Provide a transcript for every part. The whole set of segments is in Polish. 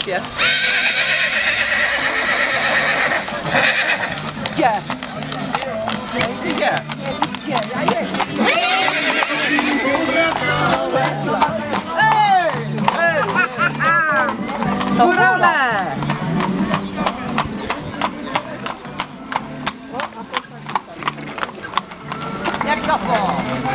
Gdzie? Gdzie? Gdzie? Gdzie? Ja jestem. Są role! Jak to po?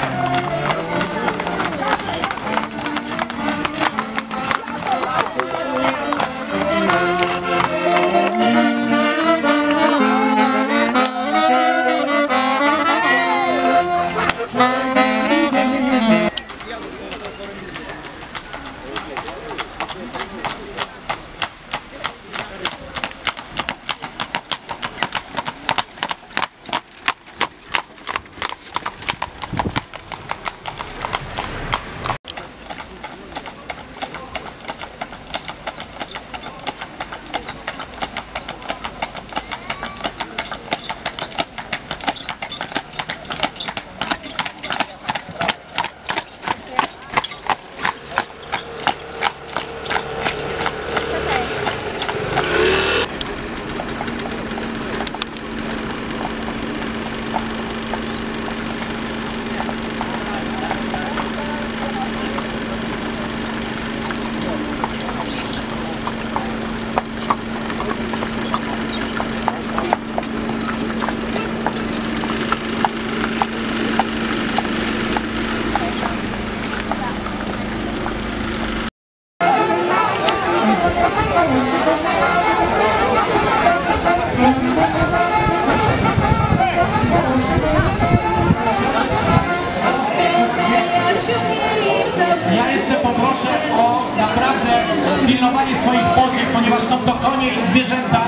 Ja jeszcze poproszę o naprawdę pilnowanie swoich pociech, ponieważ są to konie i zwierzęta.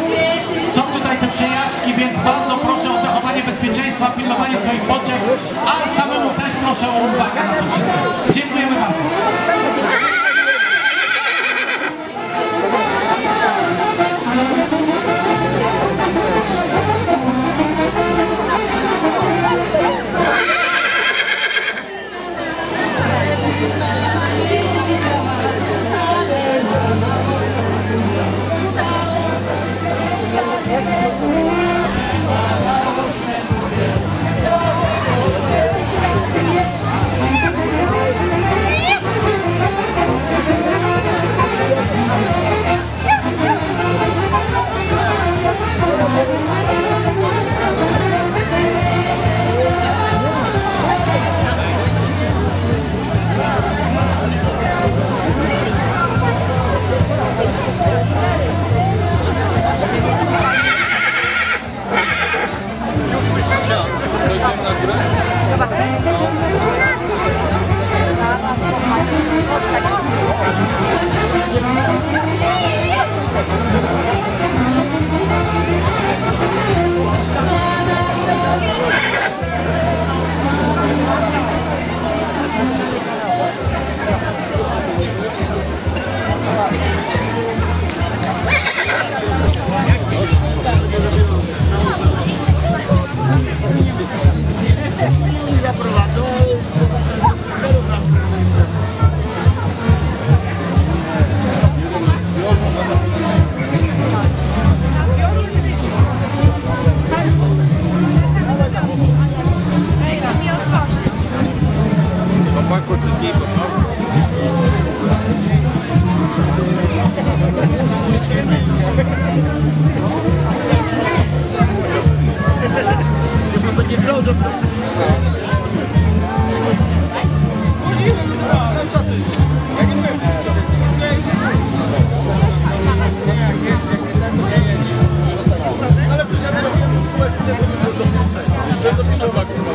Są tutaj te przejażdżki, więc bardzo proszę o zachowanie bezpieczeństwa, pilnowanie swoich pociech, a samemu też proszę o uwagę na to wszystko. Dziękujemy bardzo. Ale przecież ja nie wiem,